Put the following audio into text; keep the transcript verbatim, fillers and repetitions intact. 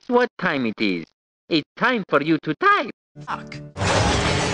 Guess what time it is? It's time for you to type. Fuck.